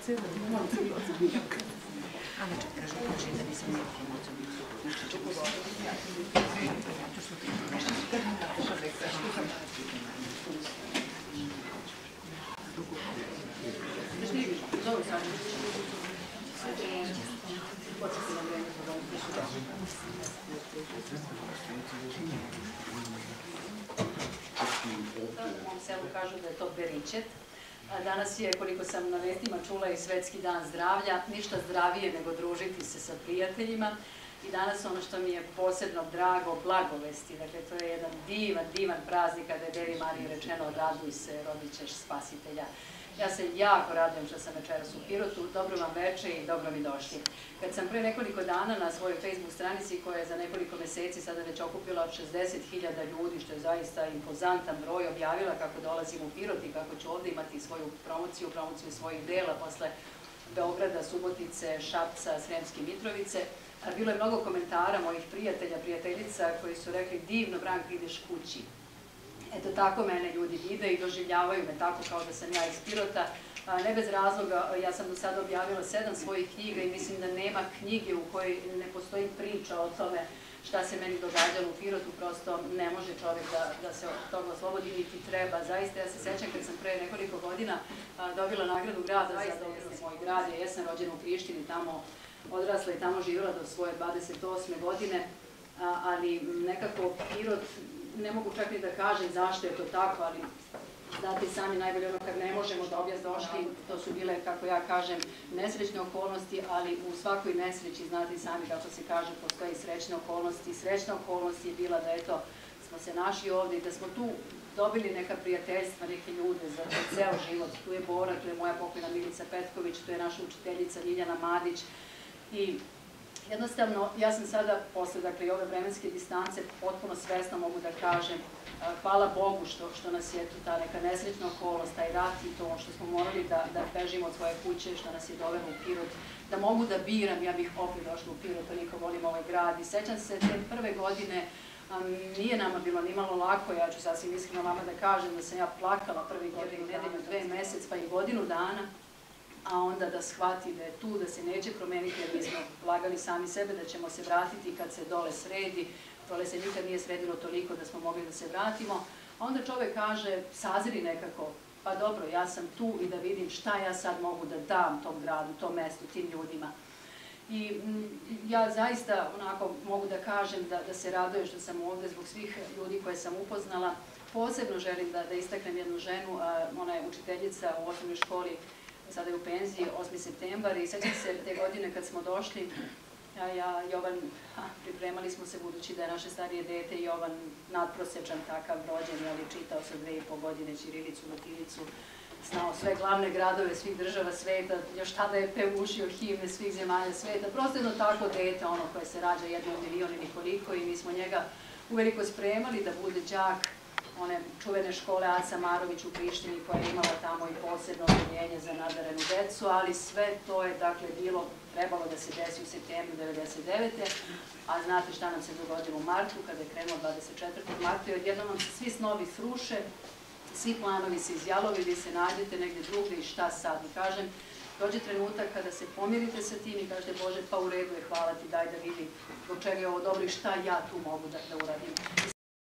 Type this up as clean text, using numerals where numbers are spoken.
Ana čak kaže da nisam nije promociju biti. U mom selu kažu da je to beričet. Danas je, koliko sam na vestima čula, i Svetski dan zdravlja. Ništa zdravije nego družiti se sa prijateljima. I danas ono što mi je posebno drago, blagovesti. Dakle, to je jedan divan praznik kada je Devi Mariji rečeno raduj se, rodit ćeš spasitelja. Ja se jako radujem što sam večeras u Pirotu. Dobro vam veče i dobro mi došli. Kad sam pre nekoliko dana na svojoj Facebook stranici, koja je za nekoliko meseci sada već okupila 60.000 ljudi, što je zaista impozantan broj, objavila kako dolazim u Pirot i kako ću ovde imati svoju promociju svojih dela posle Beograda, Subotice, Šapca, Sremske Mitrovice. Bilo je mnogo komentara mojih prijatelja, prijateljica koji su rekli divno, Branka, ideš kući. Eto, tako mene ljudi vide i doživljavaju me tako kao da sam ja iz Pirota. Ne bez razloga, ja sam do sada objavila 7 svojih knjiga i mislim da nema knjige u kojoj ne postoji priča o tome šta se meni događalo u Pirotu. Prosto ne može čovjek da se od toga oslobodi, niti treba. Zaista, ja se sećam kad sam pre nekoliko godina dobila nagradu grada za doprinos moj grad. Ja sam rođena u Prištini, tamo odrasla i tamo živjela do svoje 28. godine, ali nekako Pirot, ne mogu čak ni da kažem zašto je to tako, ali znate sami najbolje ono kad ne možemo da došli, to su bile, kako ja kažem, nesrećne okolnosti, ali u svakoj nesreći, znate sami kako se kaže, postoji srećne okolnosti. Srećna okolnost je bila da eto, smo se našli ovde i da smo tu dobili neka prijateljstva, neke ljude za ceo život. Tu je Bora, tu je moja pokojna Milica Petković, tu je naša učiteljica Ljiljana Madić i jednostavno, ja sam sada, posle ove vremenske distance, potpuno svesno mogu da kažem, hvala Bogu što nas je ta neka nesrećna okolost, taj rat i to što smo morali da bežimo od svoje kuće, što nas je dovelo u Pirot, da mogu da biram, ja bih opet došla u Pirot, toliko volim ovaj grad. I sećam se te prve godine, nije nama bilo nimalo lako, ja ću sasvim iskreno vama da kažem da sam ja plakala prvi godinu, nedelju, 2 mesec, pa i godinu dana, a onda da shvati da je tu, da se neće promeniti, jer mi smo lagali sami sebe da ćemo se vratiti kad se dole sredi. Dole se nikad nije sredilo toliko da smo mogli da se vratimo. A onda čovek kaže, sazri nekako, pa dobro, ja sam tu i da vidim šta ja sad mogu da dam tom gradu, tom mestu, tim ljudima. I ja zaista onako mogu da kažem da se radujem što sam ovde zbog svih ljudi koje sam upoznala. Posebno želim da istaknem jednu ženu, ona je učiteljica u osnovnoj školi, sada je u penziji, 8. septembar, i sećam se te godine kad smo došli, Jovan, pripremali smo se budući da je naše starije dete Jovan nadprosečan takav rođen, ali čitao sa 2,5 godine ćirilicu, latinicu, znao sve glavne gradove svih država sveta, još tada je peušio himne svih zemalja sveta, prosto jedno tako dete, ono koje se rađa 1 u milion ili koliko, i mi smo njega uveliko spremali da bude đak one čuvene škole Aca Marović u Prištini, koja je imala tamo i posebno odeljenje za nadarenu decu, ali sve to je dakle trebalo da se desi u septembru 1999. A znate šta nam se dogodilo u martu, kada je krenuo 24. marta i odjednom nam se svi snovi sruše, svi planovi se izjalovi, vi se nađete negde drugde i šta sad? I kažem, dođe trenutak kada se pomirite sa tim i kažete, Bože, pa u redu je, hvala ti, daj da vidim zbog čega je ovo dobro i šta ja tu mogu da uradim. I